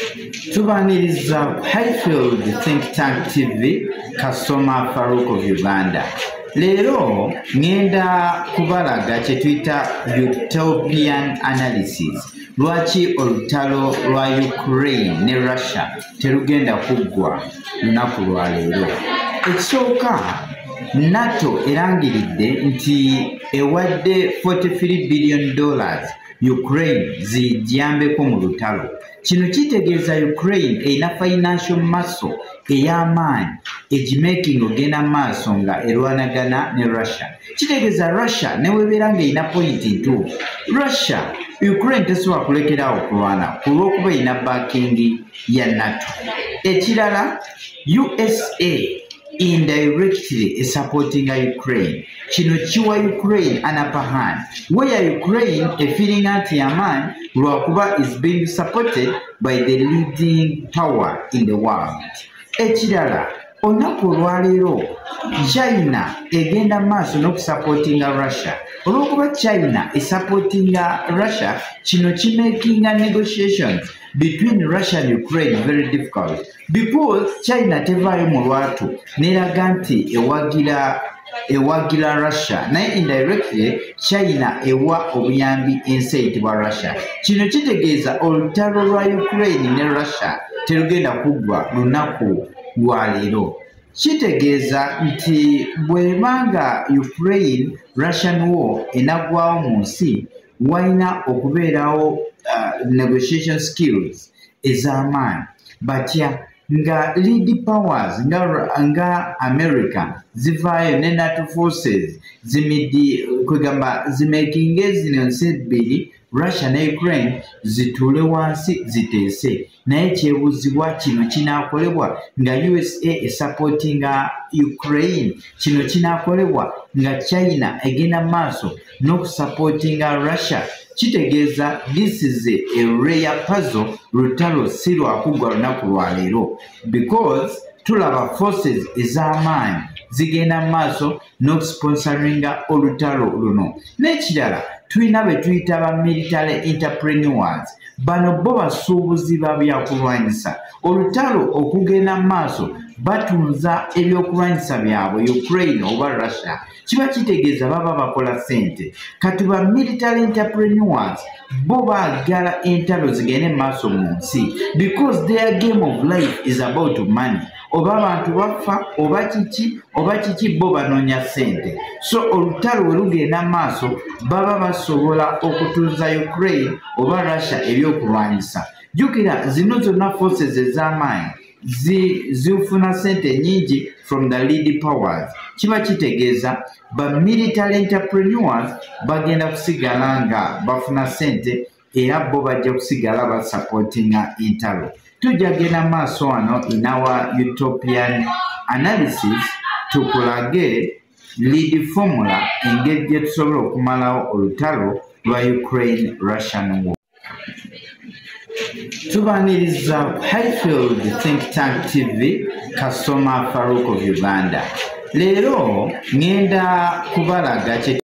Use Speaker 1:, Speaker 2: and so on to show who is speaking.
Speaker 1: Tubaniriza Highfield Think Tank TV Kasoma Farouk of Uganda. Lero ngenda kubalaga kye tuyita utopian analysis. Lwaki olutalo lwa Ukraine ne Russia terugenda kuggwa lunaku lwa leero. Ekisooka NATO erangiridde nti ewadde $43 billion Ukraine zijjambeko mu lutalo. Kino kitegeeza Ukraine erina financial muscle ey'amaanyi egimaking ogenda maaso nga erwanagana ne Russia. Kitegeeza Russia newebeera ng'erina point ntuufu. Russia Ukraine tesobola kulekerawo okulwana kulw'okuba erina backing ya NATO. Ekirala USA indirectly is supporting Ukraine. Kino kiwa Ukraine an upper hand, where Ukraine a feeling anti yaman lwakuba is being supported by the leading power in the world. Ekirala olunaku lwaleero China egenda maaso n'okusupportinga Russia. Olw'okuba China is supporting Russia, kino kimakinga negotiations between Russia and Ukraine very difficult because China tevaayo mu lwatu n'eraga nti ewagira Russia naye indirectly China ewa obuyambi ensi eyitibwa Russia. Kino kitegeeza olutalo lwa Ukraine ne Russia terugenda kuggwa lunaku lwa leero. Kitegeeza nti bw'ebanga Ukraine Russian war enaggwawo mu nsi walina okubeerawo negotiation skills ez'amaanyi batya nga lead powers nga America zivaayo ne NATO forces zimakinga zino nsi ebbiri Russia ne Ukraine zituule wansi ziteese. Naye kyebuuzibwa kino kinaakolebwa nga USA esupportinga Ukraine. Kino kinaakolebwa nga China egenda maaso n'okusupportinga Russia. Kitegeeza this is a rare puzzle. Lutalo si lwakuggwa lunaku lwa leero because tulaba forces ez'amaanyi zigenda maaso n'okusponsoringa olutalo luno. N'ekirala tulina be tuyita ba military entrepreneurs. Bano bo basuubuzi ba byakulwanyisa. Olutalo okugenda maaso batunza ebyokulwanyisa byabwe Ukraine oba Russia. Kiba kitegeeza baba bakola sente. Kati ba military entrepreneurs bo baagala entalo zigende maaso mu nsi because their game of life is about money. Oba abantu bafa oba kiki bo banoonya sente. So olutalo we lugenda maaso baba basobola okutuuza Ukraine oba Russia ebyokulwanyisa. Jjukira zino zonna forces ez'amaanyi zifuna sente nyingi from the lead powers. Kiba kitegeeza ba military entrepreneurs bagenda kusigala nga bafuna sente era bo bajja kusigala basupportinga entalo. Tujja genda maaso wano in our utopian analysis tukulage lead formula engeri gye tusobola okumalawo olutalo lwa Ukraine Russian war. Tubaniriza Highfield Think Tank TV Kasoma Farouk of Uganda. Leero ngenda kubalaga